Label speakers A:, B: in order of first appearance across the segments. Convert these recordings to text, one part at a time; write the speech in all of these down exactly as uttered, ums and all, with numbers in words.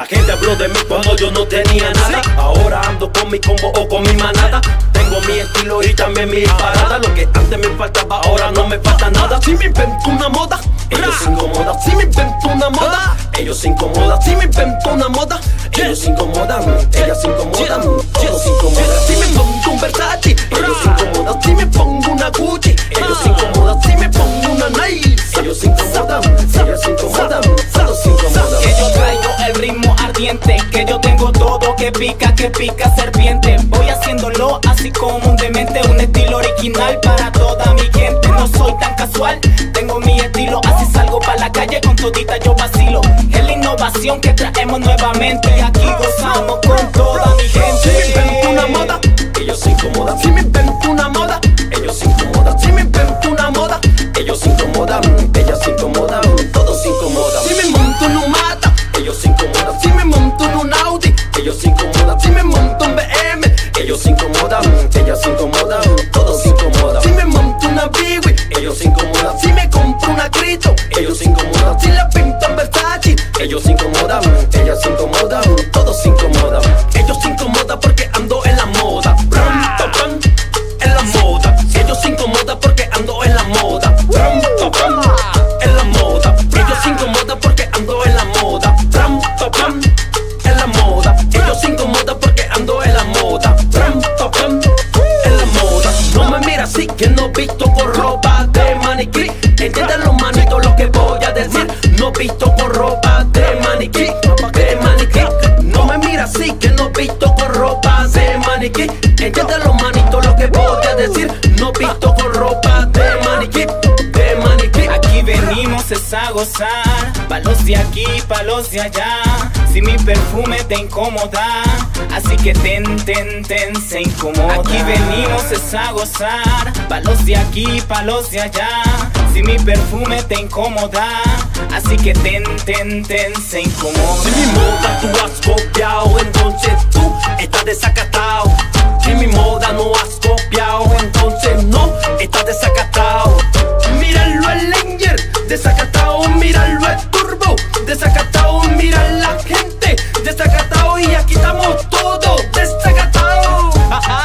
A: La gente habló de mí cuando yo no tenía nada. Ahora ando con mi combo o con mi manada. Tengo mi estilo y también mi parada. Lo que antes me faltaba, ahora no me falta nada. Si me invento una moda, ellos se incomodan. Si me invento una moda, ellos se incomodan. Si me invento una moda, ellos se incomodan. Ellas se incomodan, todos se incomodan. Si me pongo un Versace, ellos se incomodan. Si me pongo una Gucci, ellos se incomodan. Si me pongo una Nike, ellos se incomodan. Ellas se incomodan, todos se incomodan.
B: Que yo traigo el ritmo ardiente, que yo tengo todo que pica, que pica serpiente. Voy haciéndolo así como un demente, un estilo original para toda mi gente. No soy tan casual, tengo mi estilo, así salgo pa' la calle con todita yo vacilo. Es la innovación que traemos nuevamente y aquí gozamos con toda mi gente.
A: Si me invento una moda, ellos se incomodan. Si me invento una moda, ellos se incomodan. Si me invento una moda, ellos se incomodan. Ellas se incomodan, todos se incomodan. Si me monto en un Mazda, ellos se incomodan. Si me monto en un Audi, ellos se incomodan. Si me monto en B M, ellos se incomodan. Ellas se incomodan, todos se incomodan. Si me monto una B W, ellos se incomodan. Si me compro una Cristo, ellos se incomodan. Si la pinto en Versace, ellos se incomodan. Ellas se incomodan, todos se incomodan. Ellos se incomodan porque ando en la moda. Brum, pa, brum, en la moda. Ellos se incomodan porque ando en la moda. Brum, pa, brum, en la moda. Ellos se incomodan porque ando en la moda. Brum, pa, brum, en la moda. Ellos se incomodan porque ando en la moda. Brum, pa, brum, en la moda. No me mira así que no visto con ropa de maniquí. Entienden los manitos lo que voy a decir. No visto con ropa de maniquí, de maniquí. No me mira así que no visto con ropa de maniquí. Entienden los manitos lo que voy a decir. No visto con ropa de maniquí, de maniquí.
B: Aquí venimos es a gozar, pa' los de aquí, pa' los de allá. Si mi perfume te incomoda, así que ten, ten, ten, se incomoda. Aquí venimos es a gozar, pa' los de aquí, pa' los de allá. Si mi perfume te incomoda, así que ten, ten, ten, se incomoda.
A: Si mi moda tú has copiado, entonces tú estás desacatado. Si mi moda no has copiado, entonces no estás desacatado. Míralo el Ranger, desacatado. Míralo el Turbo, desacatado. Mira la gente, desacatado. Y aquí estamos todos desacatados.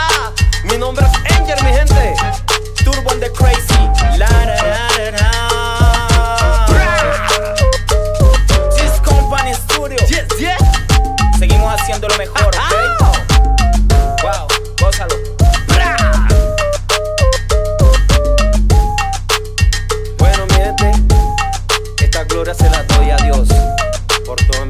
A: Mi nombre es Ranger, mi gente.
B: Turbo and the Crazy. La, la, la, la, la. This Company Studio.
A: Yes, yes.
B: Seguimos haciendo lo mejor, ¿ok? Wow, gózalo.
A: Bueno, mi gente, esta gloria se la doy a Dios por todo.